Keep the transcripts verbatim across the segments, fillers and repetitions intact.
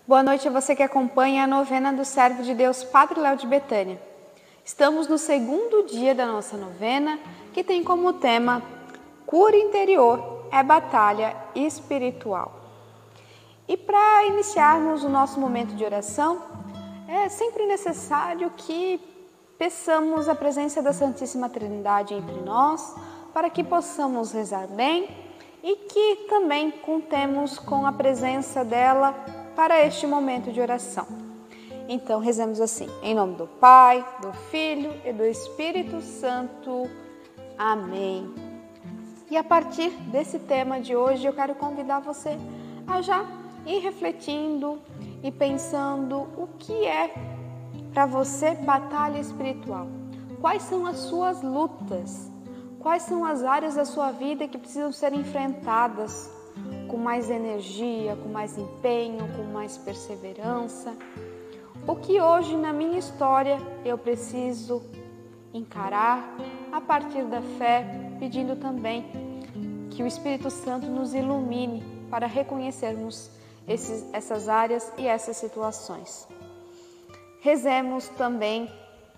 Boa noite a você que acompanha a novena do Servo de Deus Padre Léo de Betânia. Estamos no segundo dia da nossa novena, que tem como tema Cura interior é batalha espiritual. E para iniciarmos o nosso momento de oração, é sempre necessário que peçamos a presença da Santíssima Trindade entre nós, para que possamos rezar bem e que também contemos com a presença dela para este momento de oração. Então, rezemos assim, em nome do Pai, do Filho e do Espírito Santo. Amém. E a partir desse tema de hoje, eu quero convidar você a já ir refletindo e pensando o que é para você batalha espiritual. Quais são as suas lutas? Quais são as áreas da sua vida que precisam ser enfrentadas com mais energia, com mais empenho, com mais perseverança? O que hoje na minha história eu preciso encarar a partir da fé, pedindo também que o Espírito Santo nos ilumine para reconhecermos esses, essas áreas e essas situações. Rezemos também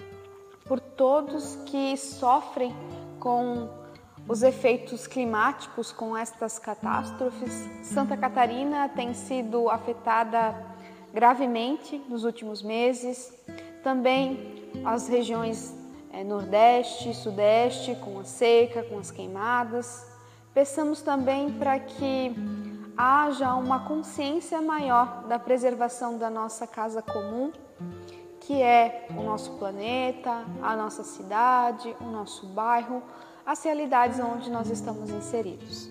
por todos que sofrem com os efeitos climáticos, com estas catástrofes. Santa Catarina tem sido afetada gravemente nos últimos meses. Também as regiões é, Nordeste e Sudeste, com a seca, com as queimadas. Peçamos também para que haja uma consciência maior da preservação da nossa casa comum, que é o nosso planeta, a nossa cidade, o nosso bairro, as realidades onde nós estamos inseridos.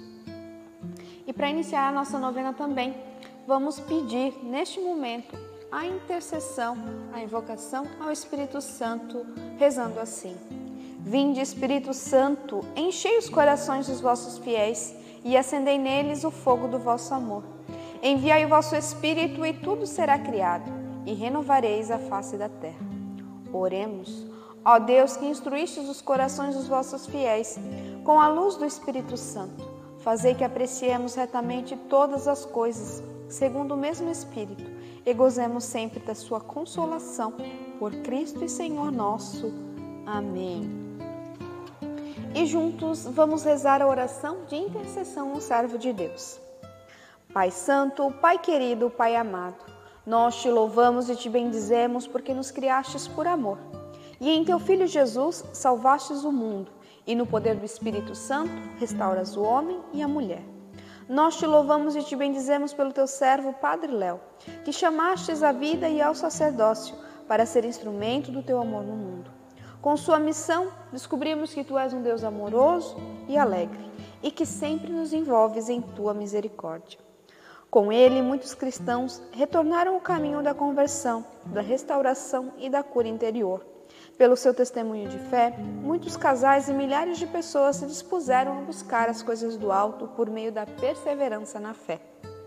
E para iniciar a nossa novena também, vamos pedir neste momento a intercessão, a invocação ao Espírito Santo, rezando assim: Vinde, Espírito Santo, enchei os corações dos vossos fiéis e acendei neles o fogo do vosso amor. Enviai o vosso Espírito e tudo será criado, e renovareis a face da terra. Oremos. Ó Deus, que instruístes os corações dos vossos fiéis com a luz do Espírito Santo, fazei que apreciemos retamente todas as coisas, segundo o mesmo Espírito, e gozemos sempre da sua consolação, por Cristo e Senhor nosso. Amém. E juntos vamos rezar a oração de intercessão ao servo de Deus. Pai Santo, Pai querido, Pai amado, nós te louvamos e te bendizemos porque nos criastes por amor. E em teu Filho Jesus salvastes o mundo, e no poder do Espírito Santo restauras o homem e a mulher. Nós te louvamos e te bendizemos pelo teu servo Padre Léo, que chamastes à vida e ao sacerdócio para ser instrumento do teu amor no mundo. Com sua missão, descobrimos que tu és um Deus amoroso e alegre, e que sempre nos envolves em tua misericórdia. Com ele, muitos cristãos retornaram ao caminho da conversão, da restauração e da cura interior. Pelo seu testemunho de fé, muitos casais e milhares de pessoas se dispuseram a buscar as coisas do alto por meio da perseverança na fé.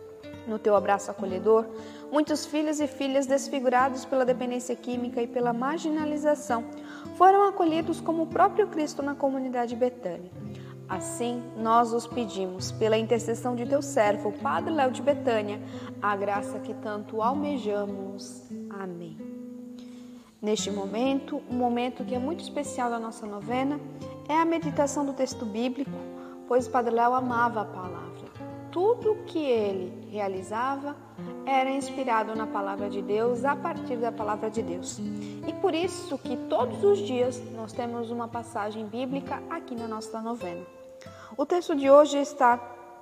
No teu abraço acolhedor, muitos filhos e filhas desfigurados pela dependência química e pela marginalização foram acolhidos como o próprio Cristo na comunidade Betânia. Assim, nós os pedimos, pela intercessão de teu servo, Padre Léo de Betânia, a graça que tanto almejamos. Amém. Neste momento, um momento que é muito especial da nossa novena, é a meditação do texto bíblico, pois o Padre Léo amava a palavra. Tudo que ele realizava era inspirado na palavra de Deus, a partir da palavra de Deus. E por isso que todos os dias nós temos uma passagem bíblica aqui na nossa novena. O texto de hoje está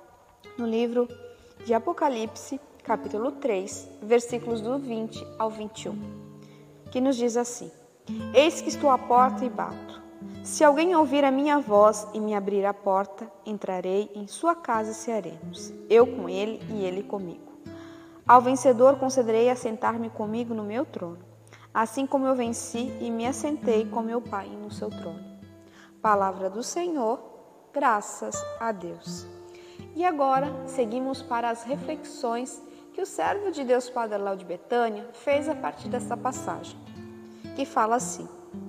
no livro de Apocalipse, capítulo três, versículos do vinte ao vinte e um. Que nos diz assim: Eis que estou à porta e bato. Se alguém ouvir a minha voz e me abrir a porta, entrarei em sua casa e cearemos, eu com ele e ele comigo. Ao vencedor concederei assentar-me comigo no meu trono, assim como eu venci e me assentei com meu Pai no seu trono. Palavra do Senhor, graças a Deus. E agora seguimos para as reflexões que o servo de Deus Padre Léo de Betânia fez a partir dessa passagem, que fala assim: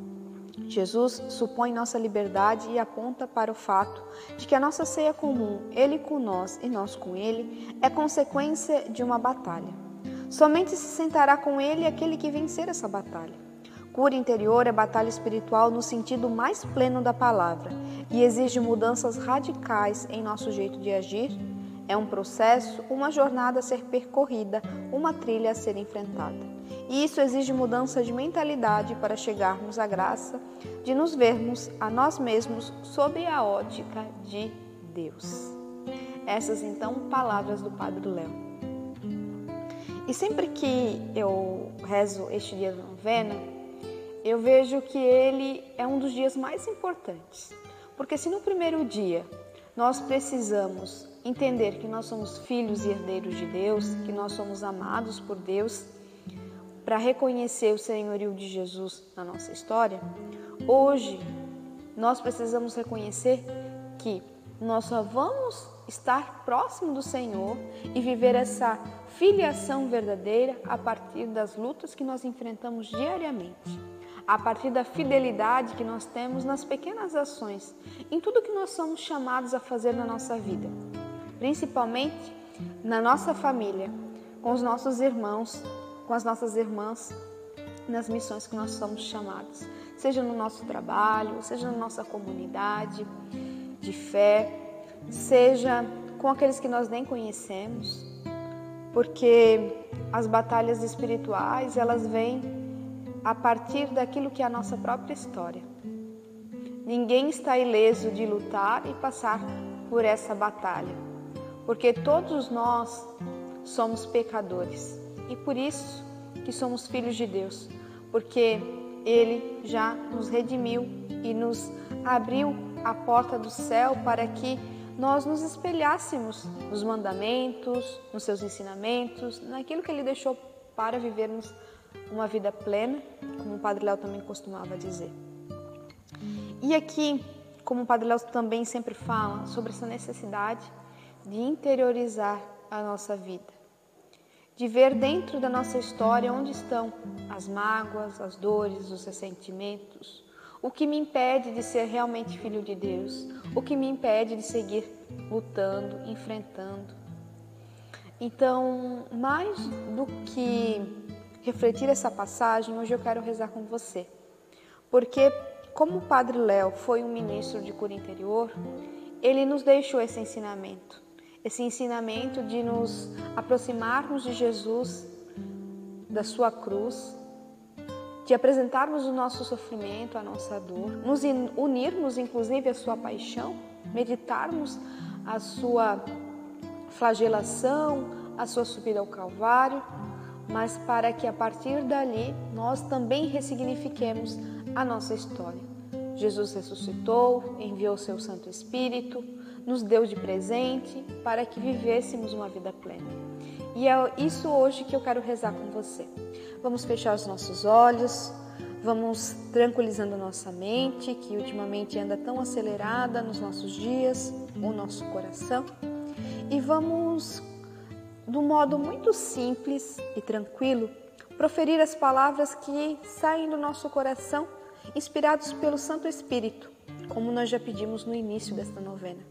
Jesus supõe nossa liberdade e aponta para o fato de que a nossa ceia comum, Ele com nós e nós com Ele, é consequência de uma batalha. Somente se sentará com ele aquele que vencer essa batalha. Cura interior é batalha espiritual no sentido mais pleno da palavra e exige mudanças radicais em nosso jeito de agir. É um processo, uma jornada a ser percorrida, uma trilha a ser enfrentada. E isso exige mudança de mentalidade para chegarmos à graça de nos vermos a nós mesmos sob a ótica de Deus. Essas, então, palavras do Padre Léo. E sempre que eu rezo este dia da novena, eu vejo que ele é um dos dias mais importantes. Porque se no primeiro dia nós precisamos entender que nós somos filhos e herdeiros de Deus, que nós somos amados por Deus, para reconhecer o senhorio de Jesus na nossa história, hoje nós precisamos reconhecer que nós só vamos estar próximo do Senhor e viver essa filiação verdadeira a partir das lutas que nós enfrentamos diariamente, a partir da fidelidade que nós temos nas pequenas ações, em tudo que nós somos chamados a fazer na nossa vida, principalmente na nossa família, com os nossos irmãos, com as nossas irmãs, nas missões que nós somos chamados, seja no nosso trabalho, seja na nossa comunidade de fé, seja com aqueles que nós nem conhecemos, porque as batalhas espirituais, elas vêm a partir daquilo que é a nossa própria história. Ninguém está ileso de lutar e passar por essa batalha, porque todos nós somos pecadores e por isso que somos filhos de Deus, porque Ele já nos redimiu e nos abriu a porta do céu para que nós nos espelhássemos nos mandamentos, nos seus ensinamentos, naquilo que Ele deixou para vivermos uma vida plena, como o Padre Léo também costumava dizer. E aqui, como o Padre Léo também sempre fala, sobre essa necessidade de interiorizar a nossa vida, de ver dentro da nossa história onde estão as mágoas, as dores, os ressentimentos, o que me impede de ser realmente filho de Deus, o que me impede de seguir lutando, enfrentando. Então, mais do que refletir essa passagem, hoje eu quero rezar com você, porque como o Padre Léo foi um ministro de cura interior, ele nos deixou esse ensinamento, esse ensinamento de nos aproximarmos de Jesus, da sua cruz, de apresentarmos o nosso sofrimento, a nossa dor, nos unirmos inclusive à sua paixão, meditarmos a sua flagelação, a sua subida ao Calvário, mas para que a partir dali nós também ressignifiquemos a nossa história. Jesus ressuscitou, enviou seu Santo Espírito, nos deu de presente para que vivêssemos uma vida plena. E é isso hoje que eu quero rezar com você. Vamos fechar os nossos olhos, vamos tranquilizando a nossa mente, que ultimamente anda tão acelerada nos nossos dias, o nosso coração, e vamos, de um modo muito simples e tranquilo, proferir as palavras que saem do nosso coração, inspirados pelo Santo Espírito, como nós já pedimos no início desta novena.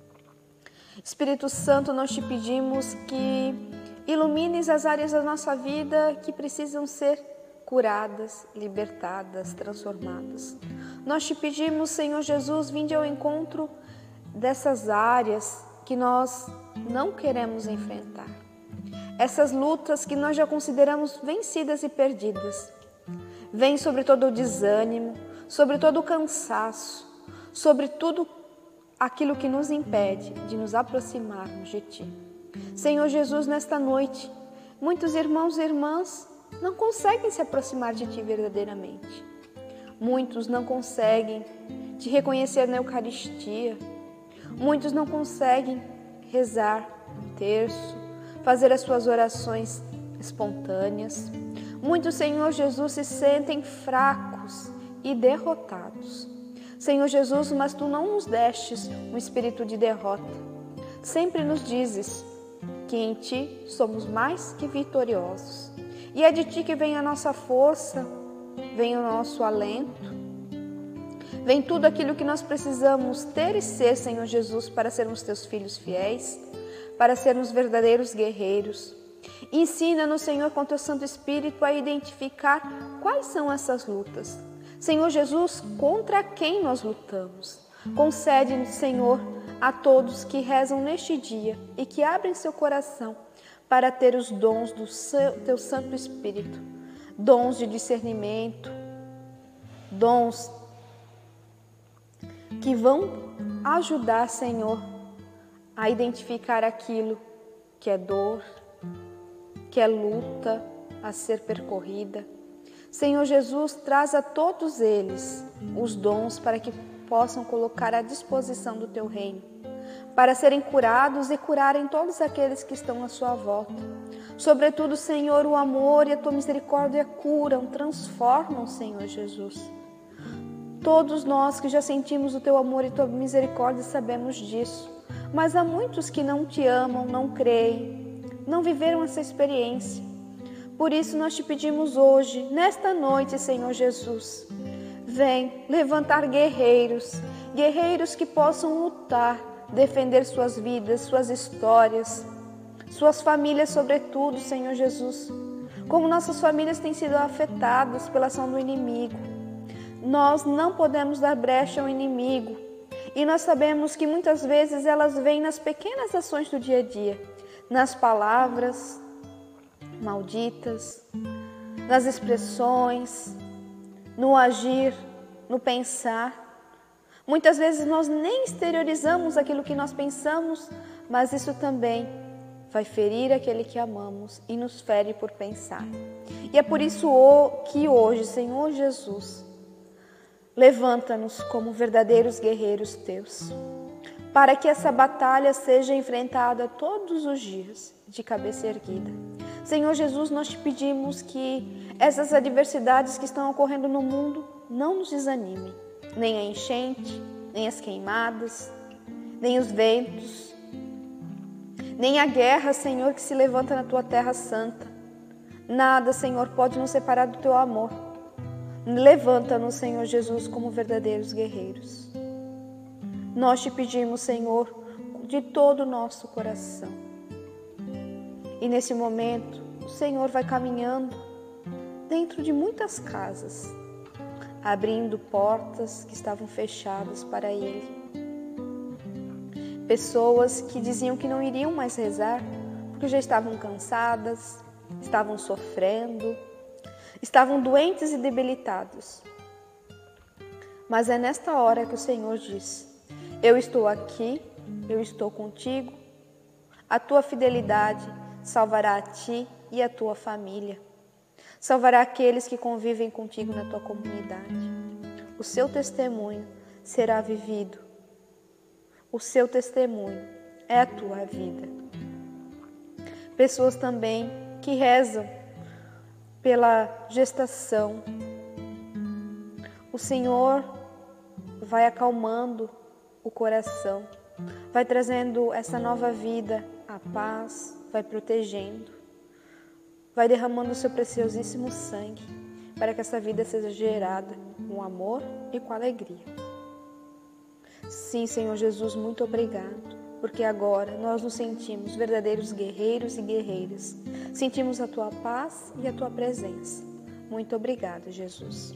Espírito Santo, nós te pedimos que ilumines as áreas da nossa vida que precisam ser curadas, libertadas, transformadas. Nós te pedimos, Senhor Jesus, vinde ao encontro dessas áreas que nós não queremos enfrentar. Essas lutas que nós já consideramos vencidas e perdidas. Vem sobre todo o desânimo, sobre todo o cansaço, sobre tudo aquilo que nos impede de nos aproximarmos de Ti. Senhor Jesus, nesta noite, muitos irmãos e irmãs não conseguem se aproximar de Ti verdadeiramente. Muitos não conseguem Te reconhecer na Eucaristia. Muitos não conseguem rezar o terço, fazer as suas orações espontâneas. Muitos, Senhor Jesus, se sentem fracos e derrotados. Senhor Jesus, mas Tu não nos destes um espírito de derrota. Sempre nos dizes que em Ti somos mais que vitoriosos. E é de Ti que vem a nossa força, vem o nosso alento, vem tudo aquilo que nós precisamos ter e ser, Senhor Jesus, para sermos Teus filhos fiéis, para sermos verdadeiros guerreiros, Ensina-nos, Senhor, com teu Santo Espírito a identificar quais são essas lutas. Senhor Jesus, contra quem nós lutamos? Concede-nos, Senhor, a todos que rezam neste dia e que abrem seu coração para ter os dons do seu, teu Santo Espírito, dons de discernimento, dons que vão ajudar, Senhor, a identificar aquilo que é dor, que é luta a ser percorrida. Senhor Jesus, traz a todos eles os dons para que possam colocar à disposição do teu reino, para serem curados e curarem todos aqueles que estão à sua volta. Sobretudo, Senhor, o amor e a tua misericórdia curam, transformam, Senhor Jesus. Todos nós que já sentimos o teu amor e tua misericórdia sabemos disso, mas há muitos que não te amam, não creem, não viveram essa experiência. Por isso nós te pedimos hoje, nesta noite, Senhor Jesus, vem levantar guerreiros, guerreiros que possam lutar, defender suas vidas, suas histórias, suas famílias sobretudo, Senhor Jesus. Como nossas famílias têm sido afetadas pela ação do inimigo, nós não podemos dar brecha ao inimigo. E nós sabemos que muitas vezes elas vêm nas pequenas ações do dia a dia, nas palavras malditas, nas expressões, no agir, no pensar. Muitas vezes nós nem exteriorizamos aquilo que nós pensamos, mas isso também vai ferir aquele que amamos e nos fere por pensar. E é por isso que hoje, Senhor Jesus, levanta-nos como verdadeiros guerreiros teus, para que essa batalha seja enfrentada todos os dias, de cabeça erguida. Senhor Jesus, nós te pedimos que essas adversidades que estão ocorrendo no mundo não nos desanimem, nem a enchente, nem as queimadas, nem os ventos, nem a guerra, Senhor, que se levanta na tua terra santa. Nada, Senhor, pode nos separar do teu amor. Levanta-nos, Senhor Jesus, como verdadeiros guerreiros. Nós te pedimos, Senhor, de todo o nosso coração. E nesse momento, o Senhor vai caminhando dentro de muitas casas, abrindo portas que estavam fechadas para Ele. Pessoas que diziam que não iriam mais rezar, porque já estavam cansadas, estavam sofrendo, estavam doentes e debilitados. Mas é nesta hora que o Senhor diz: eu estou aqui, eu estou contigo, a tua fidelidade salvará a ti e a tua família. Salvará aqueles que convivem contigo na tua comunidade. O seu testemunho será vivido. O seu testemunho é a tua vida. Pessoas também que rezam pela gestação. O Senhor vai acalmando o coração, vai trazendo essa nova vida, a paz, vai protegendo, vai derramando o seu preciosíssimo sangue para que essa vida seja gerada com amor e com alegria. Sim, Senhor Jesus, muito obrigado, porque agora nós nos sentimos verdadeiros guerreiros e guerreiras. Sentimos a tua paz e a tua presença. Muito obrigada, Jesus.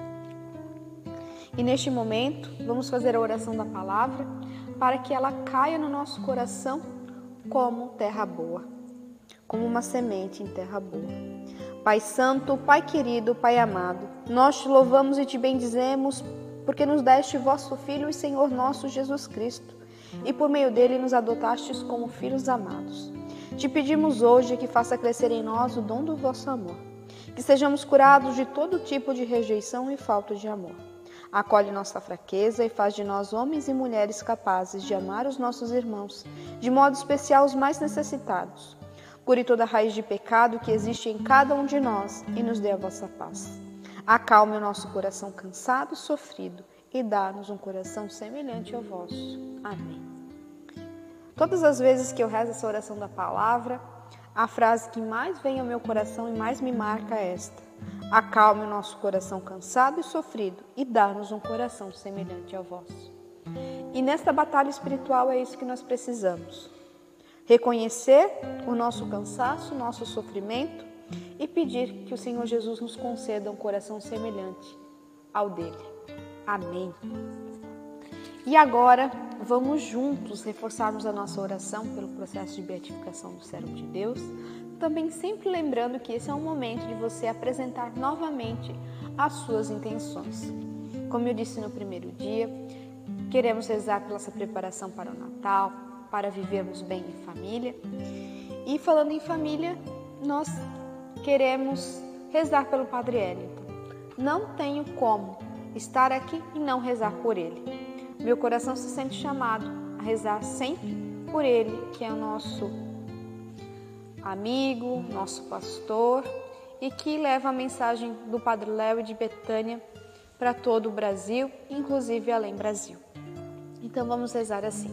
E neste momento, vamos fazer a oração da palavra para que ela caia no nosso coração como terra boa, como uma semente em terra boa. Pai Santo, Pai querido, Pai amado, nós te louvamos e te bendizemos porque nos deste vosso Filho e Senhor nosso Jesus Cristo, e por meio dele nos adotastes como filhos amados. Te pedimos hoje que faça crescer em nós o dom do vosso amor, que sejamos curados de todo tipo de rejeição e falta de amor. Acolhe nossa fraqueza e faz de nós homens e mulheres capazes de amar os nossos irmãos, de modo especial os mais necessitados. Cure toda a raiz de pecado que existe em cada um de nós e nos dê a vossa paz. Acalme o nosso coração cansado e sofrido e dá-nos um coração semelhante ao vosso. Amém. Todas as vezes que eu rezo essa oração da palavra, a frase que mais vem ao meu coração e mais me marca é esta: acalme o nosso coração cansado e sofrido e dá-nos um coração semelhante ao vosso. E nesta batalha espiritual é isso que nós precisamos. reconhecer o nosso cansaço, o nosso sofrimento e pedir que o Senhor Jesus nos conceda um coração semelhante ao dele. Amém. E agora, vamos juntos reforçarmos a nossa oração pelo processo de beatificação do servo de Deus, também sempre lembrando que esse é um momento de você apresentar novamente as suas intenções. Como eu disse no primeiro dia, queremos rezar pela essa preparação para o Natal, para vivermos bem em família. E falando em família, nós queremos rezar pelo Padre Wellington. Não tenho como estar aqui e não rezar por ele. Meu coração se sente chamado a rezar sempre por ele, que é o nosso amigo, nosso pastor, e que leva a mensagem do Padre Léo de Betânia para todo o Brasil, inclusive além Brasil. Então vamos rezar assim.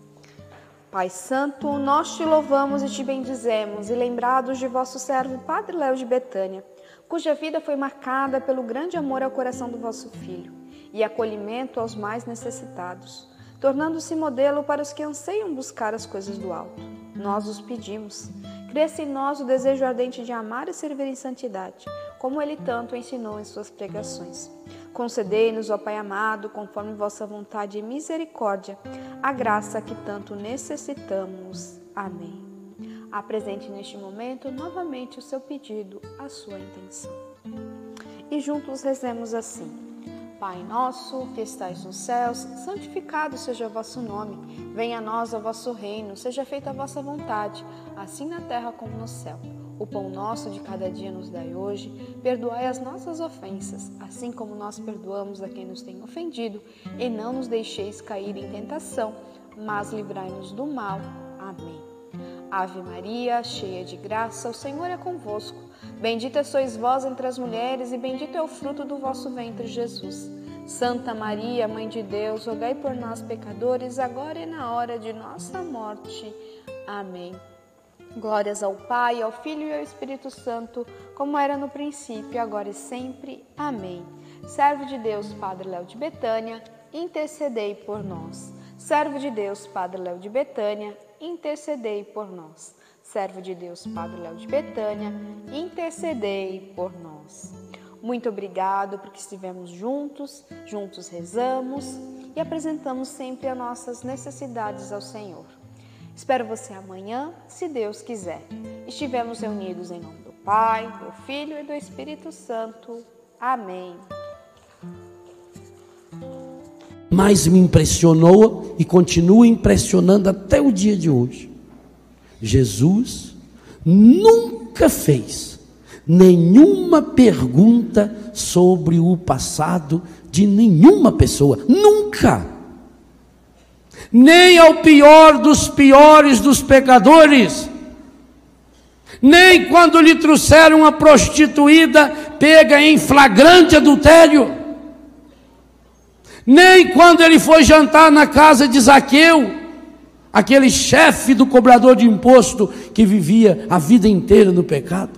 Pai Santo, nós te louvamos e te bendizemos, e lembrados de vosso servo Padre Léo de Betânia, cuja vida foi marcada pelo grande amor ao coração do vosso Filho e acolhimento aos mais necessitados, tornando-se modelo para os que anseiam buscar as coisas do alto. Nós os pedimos. Cresça em nós o desejo ardente de amar e servir em santidade, como ele tanto ensinou em suas pregações. Concedei-nos, ó Pai amado, conforme vossa vontade e misericórdia, a graça que tanto necessitamos. Amém. Apresente neste momento novamente o seu pedido, a sua intenção. E juntos rezemos assim. Pai nosso, que estais nos céus, santificado seja o vosso nome. Venha a nós o vosso reino, seja feita a vossa vontade, assim na terra como no céu. O pão nosso de cada dia nos dai hoje, perdoai as nossas ofensas, assim como nós perdoamos a quem nos tem ofendido, e não nos deixeis cair em tentação, mas livrai-nos do mal. Amém. Ave Maria, cheia de graça, o Senhor é convosco. Bendita sois vós entre as mulheres, e bendito é o fruto do vosso ventre, Jesus. Santa Maria, Mãe de Deus, rogai por nós, pecadores, agora e na hora de nossa morte. Amém. Glórias ao Pai, ao Filho e ao Espírito Santo, como era no princípio, agora e sempre. Amém. Servo de Deus, Padre Léo de Betânia, intercedei por nós. Servo de Deus, Padre Léo de Betânia, intercedei por nós. Servo de Deus, Padre Léo de Betânia, intercedei por nós. Muito obrigado porque estivemos juntos, juntos rezamos e apresentamos sempre as nossas necessidades ao Senhor. Espero você amanhã, se Deus quiser. Estivemos reunidos em nome do Pai, do Filho e do Espírito Santo. Amém. Mas me impressionou e continua impressionando até o dia de hoje. Jesus nunca fez nenhuma pergunta sobre o passado de nenhuma pessoa. Nunca! Nem ao pior dos piores dos pecadores, nem quando lhe trouxeram uma prostituída pega em flagrante adultério, nem quando ele foi jantar na casa de Zaqueu, aquele chefe do cobrador de imposto que vivia a vida inteira no pecado,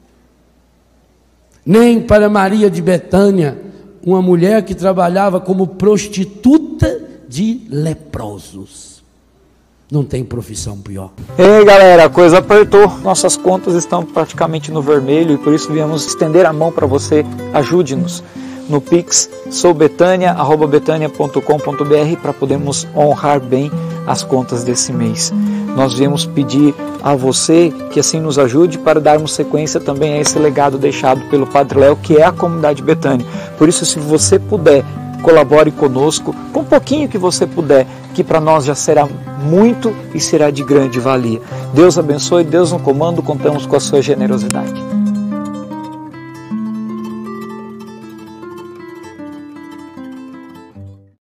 nem para Maria de Betânia, uma mulher que trabalhava como prostituta de leprosos. Não tem profissão pior. Ei galera, a coisa apertou, nossas contas estão praticamente no vermelho e por isso viemos estender a mão para você. Ajude-nos no Pix soubetania arroba betania ponto com ponto br para podermos honrar bem as contas desse mês. Nós viemos pedir a você que assim nos ajude para darmos sequência também a esse legado deixado pelo Padre Léo, que é a comunidade Betânia. Por isso, se você puder, colabore conosco, com um pouquinho que você puder, que para nós já será muito e será de grande valia. Deus abençoe, Deus no comando, contamos com a sua generosidade.